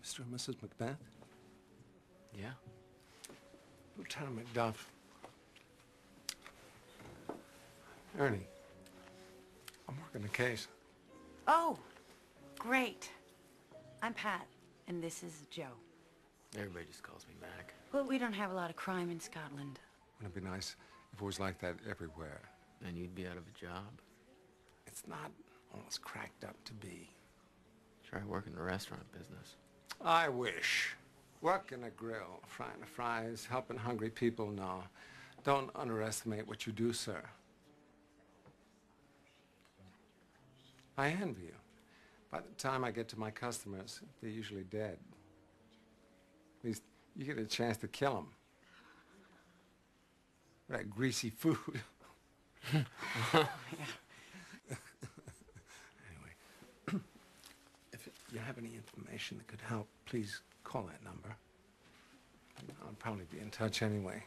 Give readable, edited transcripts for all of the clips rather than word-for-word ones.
Mr. and Mrs. Macbeth? Yeah. Lieutenant McDuff. Ernie, I'm working a case. Oh, great. I'm Pat, and this is Joe. Everybody just calls me Mac. Well, we don't have a lot of crime in Scotland. Wouldn't it be nice if it was like that everywhere? And you'd be out of a job? It's not all it's cracked up to be. Try working in the restaurant business. I wish. Working a grill, frying the fries, helping hungry people, no. Don't underestimate what you do, sir. I envy you. By the time I get to my customers, they're usually dead. At least you get a chance to kill them. That greasy food. Yeah. Anyway, if you have any information that could help, please call that number. I'll probably be in touch anyway.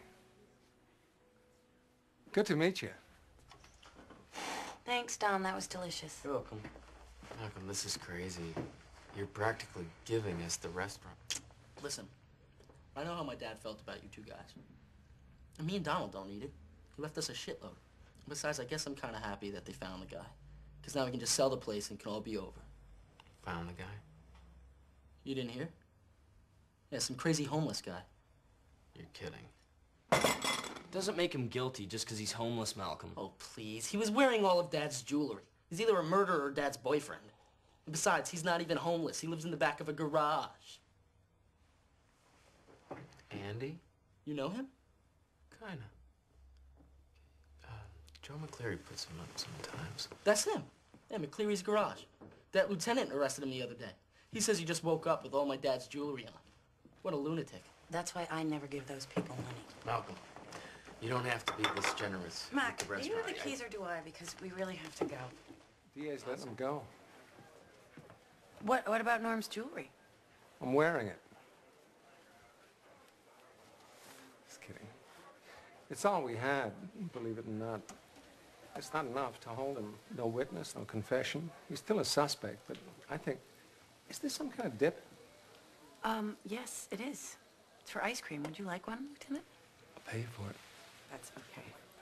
Good to meet you. Thanks, Don. That was delicious. You're welcome. Malcolm, this is crazy. You're practically giving us the restaurant. Listen, I know how my dad felt about you two guys. And me and Donald don't need it. He left us a shitload. Besides, I guess I'm kind of happy that they found the guy. Because now we can just sell the place and it can all be over. Found the guy? You didn't hear? Yeah, some crazy homeless guy. You're kidding. Doesn't make him guilty just because he's homeless, Malcolm. Oh, please. He was wearing all of Dad's jewelry. He's either a murderer or Dad's boyfriend. And besides, he's not even homeless. He lives in the back of a garage. Andy? You know him? Kinda. Joe McCleary puts him up sometimes. That's him. Yeah, McCleary's garage. That lieutenant arrested him the other day. He says he just woke up with all my dad's jewelry on. What a lunatic. That's why I never give those people money. Malcolm, you don't have to be this generous Mac, with the do you restaurant. have the keys or do I? Because we really have to go. DA's letting them go. What about Norm's jewelry? I'm wearing it. Just kidding. It's all we had, believe it or not. It's not enough to hold him. No witness, no confession. He's still a suspect, but I think... Is this some kind of dip? Yes, it is. It's for ice cream. Would you like one, Lieutenant? I'll pay you for it. That's okay.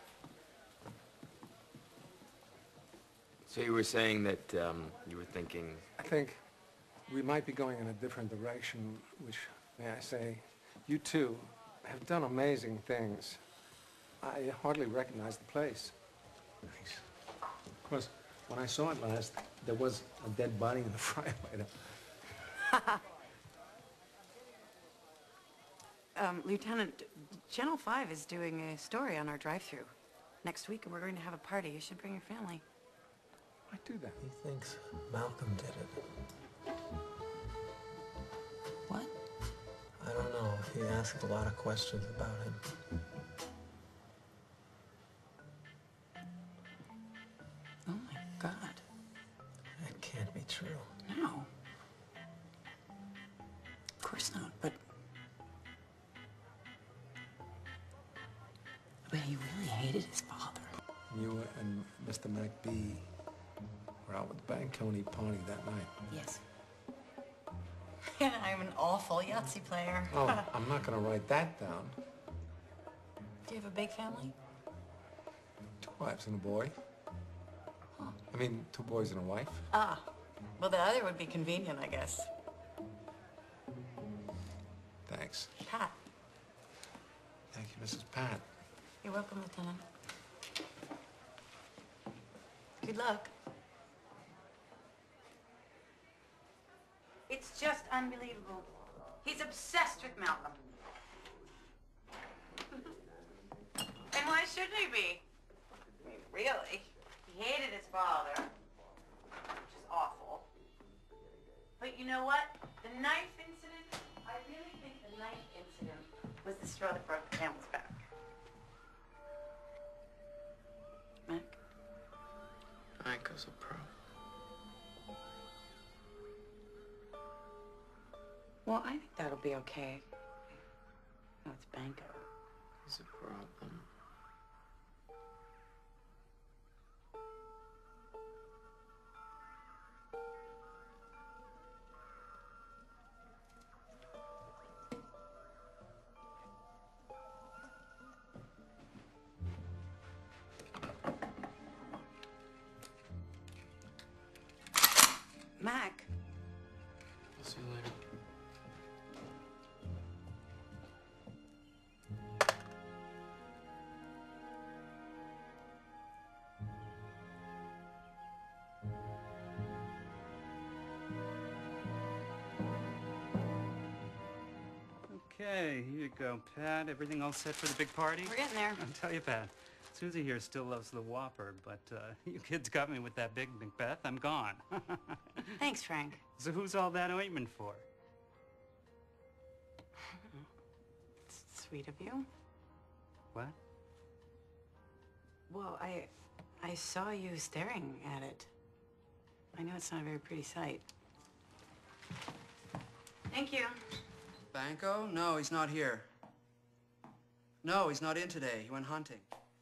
So you were saying that you were thinking... I think we might be going in a different direction, which, may I say, you two have done amazing things. I hardly recognize the place. Thanks. Of course, when I saw it last, there was a dead body in the fryer later. Lieutenant, Channel 5 is doing a story on our drive-thru next week, and we're going to have a party. You should bring your family. Why do that? He thinks Malcolm did it. What? I don't know. He asked a lot of questions about him. Oh, my God. That can't be true. No. Of course not, but he really hated his father. You and Mr. McB were out with the Banconi party that night. Yes. I'm an awful Yahtzee player. Oh, I'm not going to write that down. Do you have a big family? 2 wives and a boy. Huh. I mean, 2 boys and a wife. Ah. Well, the other would be convenient, I guess. Thanks. Pat. Thank you, Mrs. Pat. You're welcome, Lieutenant. Good luck. It's just unbelievable. He's obsessed with Malcolm. And why shouldn't he be? I mean, really? He hated his father, which is awful. But you know what? The knife incident, I really think the knife incident was the straw that broke the camel's back. Mac? Banco's a pro. Well, I think that'll be okay. No, it's Banco. He's a problem. Mac. I'll see you later. Okay, here you go, Pat. Everything all set for the big party? We're getting there. I'll tell you, Pat. Susie here still loves the Whopper, but you kids got me with that big Macbeth. I'm gone. Thanks, Frank. So who's all that ointment for? It's sweet of you. What? Well, I saw you staring at it. I know it's not a very pretty sight. Thank you. Banco? No, he's not here. No, he's not in today. He went hunting.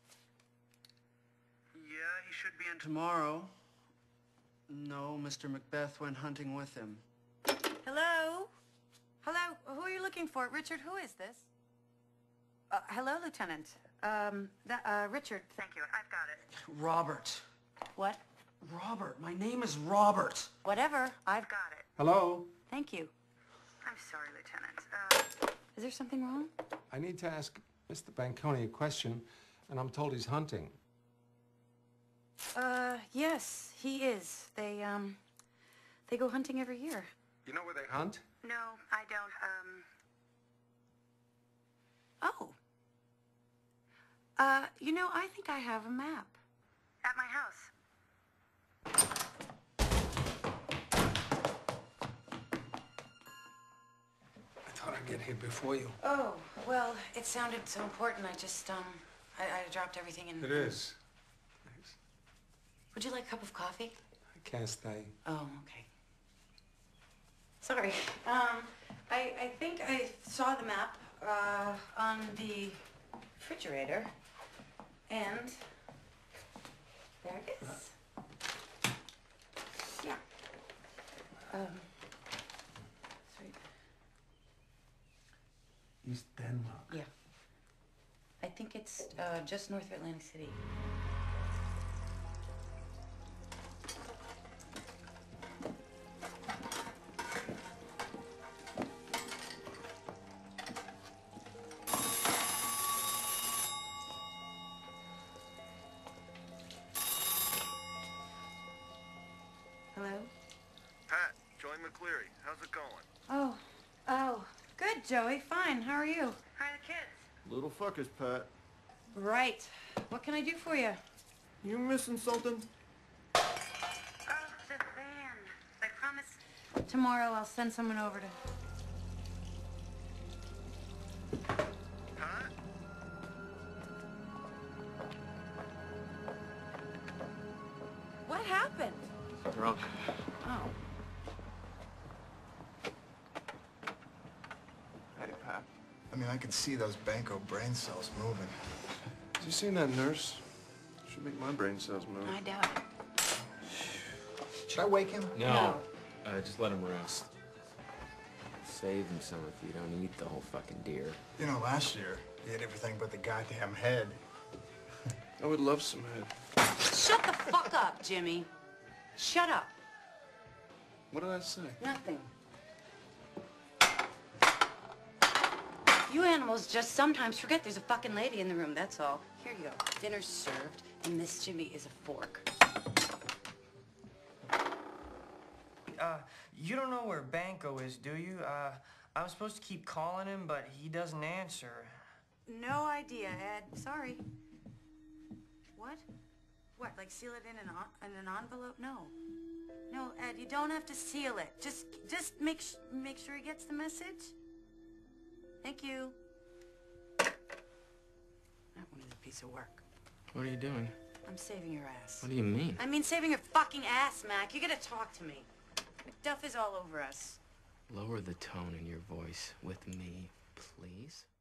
Yeah, he should be in tomorrow. No, Mr. Macbeth went hunting with him. Hello? Hello? Who are you looking for? Richard, who is this? Hello, Lieutenant. Richard. Thank you. I've got it. Robert. What? Robert. My name is Robert. Whatever. I've got it. Hello? Thank you. I'm sorry, Lieutenant. Is there something wrong? I need to ask Mr. Banconi a question, and I'm told he's hunting. Yes, he is. They go hunting every year. You know where they hunt? No, I don't, Oh. You know, I think I have a map. At my house. I thought I'd get here before you. Oh, well, it sounded so important. I just, I dropped everything in. It is. Thanks. Would you like a cup of coffee? I can't stay. Oh, okay. Sorry. I think I saw the map, on the refrigerator, and there it is. Yeah. Sweet. East Denmark. Yeah. I think it's, just north of Atlantic City. Hello? Pat, Joey McCleary, how's it going? Oh, good, Joey. Fine. How are you? How are the kids? Little fuckers, Pat. Right. What can I do for you? You missing something? Oh, the van. I promise. Tomorrow I'll send someone over to... Pat? What happened? Drunk. Oh. Hey, Pat. I mean, I can see those Banco brain cells moving. Have you seen that nurse? Should make my brain cells move. I doubt it. Should I wake him? No. Just let him rest. Save him some if you don't eat the whole fucking deer. You know, last year, he ate everything but the goddamn head. I would love some head. Shut the fuck up, Jimmy. Shut up. What did I say? Nothing. You animals just sometimes forget there's a fucking lady in the room, that's all. Here you go. Dinner's served, and this, Jimmy, is a fork. You don't know where Banco is, do you? I'm supposed to keep calling him, but he doesn't answer. No idea, Ed. Sorry. What? What, like seal it in an envelope? No. No, Ed, you don't have to seal it. Just make sure he gets the message. Thank you. That one is a piece of work. What are you doing? I'm saving your ass. What do you mean? I mean saving your fucking ass, Mac. You gotta talk to me. McDuff is all over us. Lower the tone in your voice with me, please.